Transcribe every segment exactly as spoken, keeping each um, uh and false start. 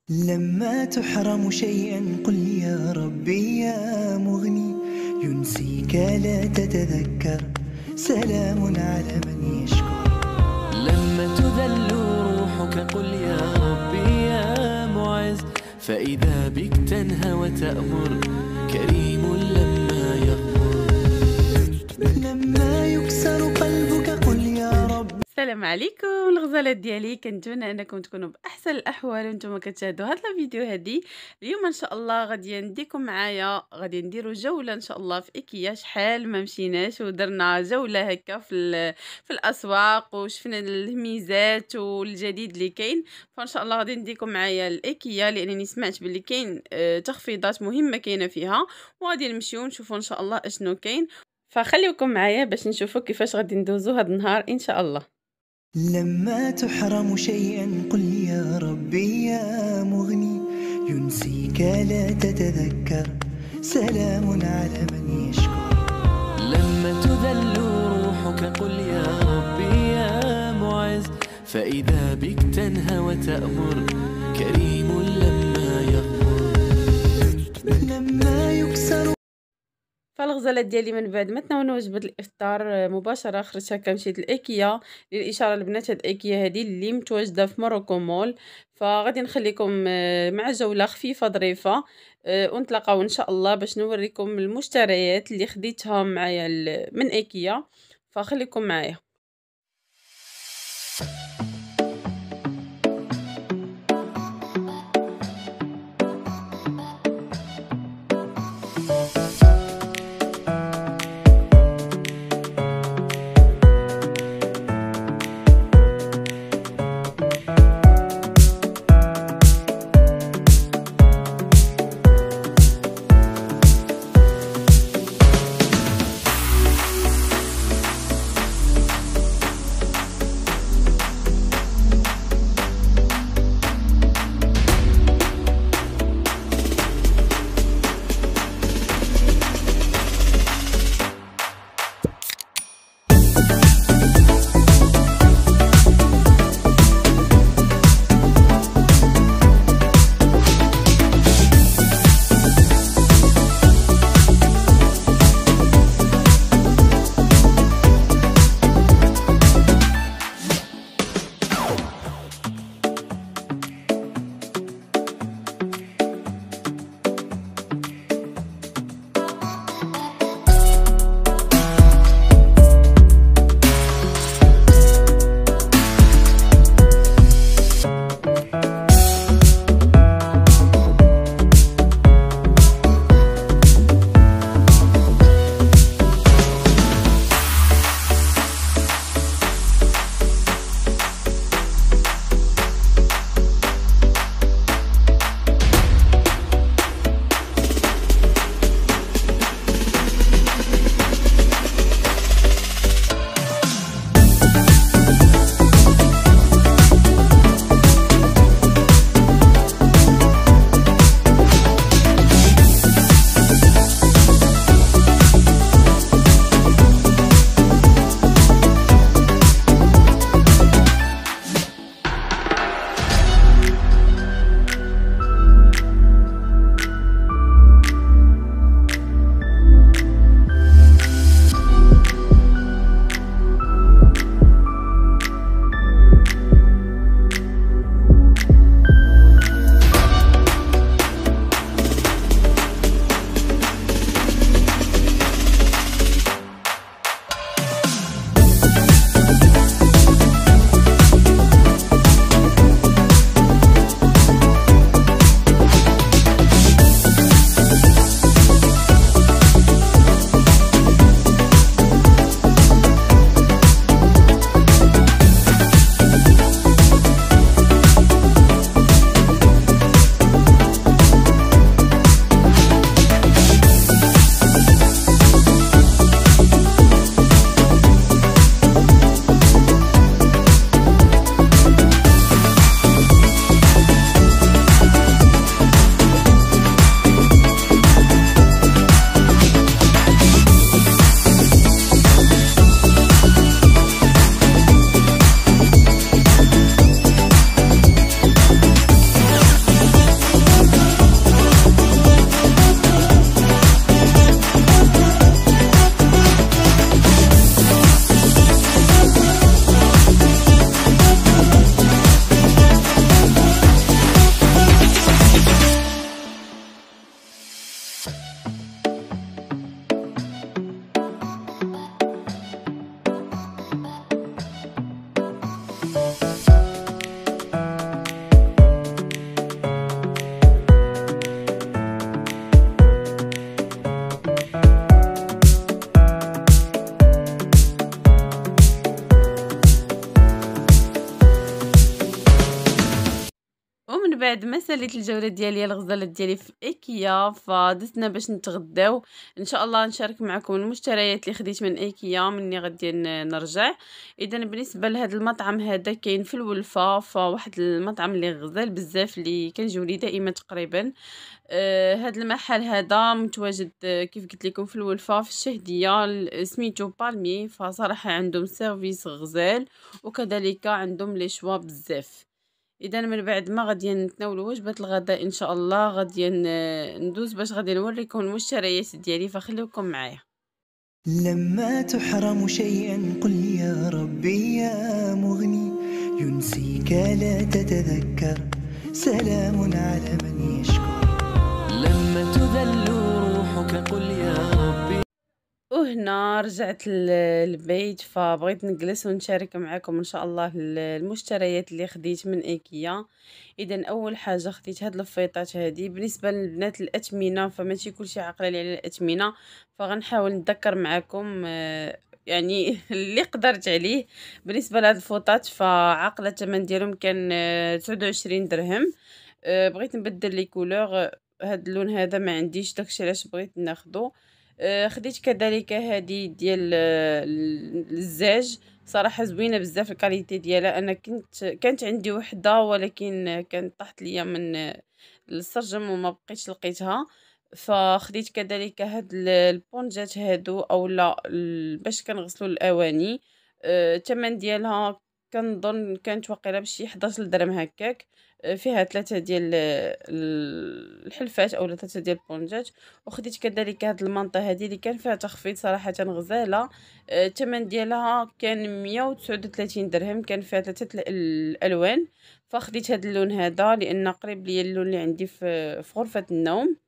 لما تحرم شيئا قل يا ربي يا مغني، ينسيك لا تتذكر، سلام على من يشكر. لما تذل روحك قل يا ربي يا معز، فإذا بك تنهى وتأمر، كريم لما يغفر. لما يكسر قلبك قل يا رب. السلام عليكم الغزالات ديالي، كنتمنى انكم تكونوا باحسن الاحوال وانتم كتشاهدوا هذا الفيديو. هذه اليوم ان شاء الله غادي نديكم معايا، غادي نديروا جوله ان شاء الله في ايكيا. شحال ما مشيناش ودرنا جوله هكا في في الاسواق وشفنا الميزات والجديد اللي كاين. فان شاء الله غادي نديكم معايا الايكيا لانني سمعت باللي كاين تخفيضات مهمه كاينه فيها، وغادي نمشيو نشوفوا ان شاء الله اشنو كاين. فخليكم معايا باش نشوفوا كيفاش غادي ندوزو هذا النهار ان شاء الله. لما تحرم شيئا قل يا ربي يا مغني، ينسيك لا تتذكر، سلام على من يشكر. لما تذل روحك قل يا ربي يا معز، فإذا بك تنهى وتأمر، كريم لما يغفر. لما يكسر فالغزالات ديالي من بعد ما تناولنا وجبه الافطار مباشره خرجت هكا مشيت لايكيا للاشاره لبنات هاد ايكيا هذه اللي متواجده في مروكو مول. فغادي نخليكم مع جوله خفيفه ظريفه ونتلاقاو ان شاء الله باش نوريكم المشتريات اللي خديتها معايا من ايكيا. فخليكم معايا. من بعد ما ساليت الجوله ديالي الغزالات ديالي في ايكيا، فدزنا باش نتغداو. ان شاء الله نشارك معكم المشتريات اللي خديت من ايكيا مني غادي ن- نرجع. اذا بالنسبه لهذا المطعم هذا كاين في الولفه، فواحد المطعم اللي غزال بزاف اللي كنجيو لي دائما تقريبا. آه هذا المحل هذا متواجد، آه، كيف قلت لكم في الولفه في الشهديه، ال- سميتو بالمي. فصراحه عندهم سيرفيس غزال، وكذلك عندهم لي شوا بزاف. اذا من بعد ما غادي نتناولوا وجبه الغداء ان شاء الله غادي ن- ندوز باش غادي نوريكم المشتريات ديالي، فخليكم معايا. لما تحرم شيئا قل يا ربي يا مغني، ينسيك لا تتذكر، سلام على من يشكر. لما تذل روحك قل يا ربي. وهنا رجعت ل- البيت، فبغيت نجلس ونشارك معكم ان شاء الله ال- المشتريات اللي خديت من ايكيا. اذا اول حاجه خديت هاد الفيطات هادي. بالنسبه للبنات الاثمنه فماشي كلشي عاقله لي على الاثمنه، فغنحاول نذكر معكم آه، يعني اللي قدرت عليه. بالنسبه لهاد الفوطات فعاقله الثمن ديالهم كان آه، تسعة وعشرين درهم. آه، بغيت نبدل لي كولور، آه، هاد اللون هذا ما عنديش، داكشي علاش بغيت ناخدو. آه، خديت كذلك هذه ديال آه، الزاج. صراحه زوينه بزاف الكاليتي ديالها. انا كنت كانت عندي وحده ولكن كانت طاحت ليا من آه، السرجم وما بقيتش لقيتها. فخديت كذلك هاد ال- البونجات هادو او لا ال- باش كنغسلوا الاواني. آه، الثمن ديالها كنظن كانت واقيلا بشي حداش درهم هكاك. آه، فيها ثلاثة ديال آه، ال- الحلفات او ثلاثة ديال البونجات. وخديت كذلك هاد المنطقه هذه اللي كان فيها تخفيض صراحه غزاله. آه، الثمن ديالها كان مية وتسعة وثلاثين درهم، كان فيها ثلاثه ال- الالوان. فخديت هاد اللون هذا لان قريب ليا اللون اللي عندي في في غرفه النوم.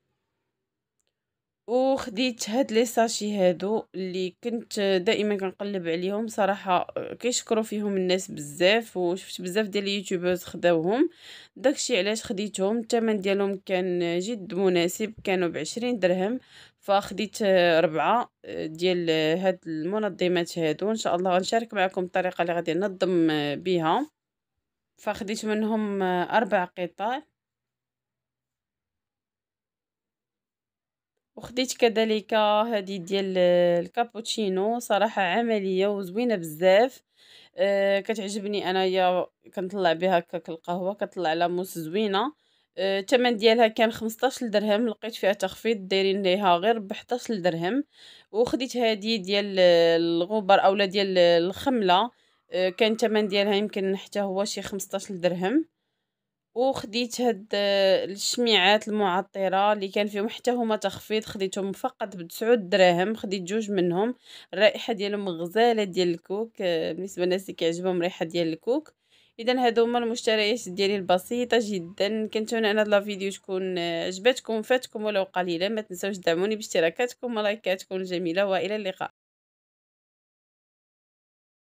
وخديت هاد لي ساشي هادو اللي كنت دائما كنقلب عليهم صراحه. آه، كيشكروا فيهم الناس بزاف، وشفت بزاف ديال اليوتيوبرز خداوهم. داكشي علاش خديتهم. الثمن ديالهم كان جد مناسب، كانوا بعشرين درهم. فخديت آه، ربعة آه، ديال آه، هاد المنظمات هادو. ان شاء الله غنشارك معكم الطريقه اللي غادي ننظم آه، بها. فخديت منهم آه، اربع قطع. وخديت كذلك هذه ديال الكابوتشينو، صراحة عملية وزوينة بزاف. آه كتعجبني انايا، كنطلع بها هكاك القهوة، كطلع لا موس زوينة. آه، الثمن ديالها كان خمسطاش درهم، لقيت فيها تخفيض دايرين ليها غير ب حداش درهم. وخديت هذه ديال الغبر اولا ديال الخملة. آه، كان الثمن ديالها يمكن حتى هو شي خمسطاش درهم. وخديت هاد آه، الشميعات المعطرة اللي كان فيهم حتى هما تخفيض، خديتهم فقط بتسعود دراهم. خديت جوج منهم، الرائحة ديالهم غزالة ديال الكوك. آه، بالنسبة للناس اللي كيعجبهم الريحة ديال الكوك. اذا هادو هما المشتريات ديالي البسيطة جدا. كنتمنى ان هاد لا فيديو تكون آه، عجبتكم، فاتكم ولو قليلا. ما تنساوش دعموني باشتراكاتكم ولايكاتكم الجميلة، والى اللقاء.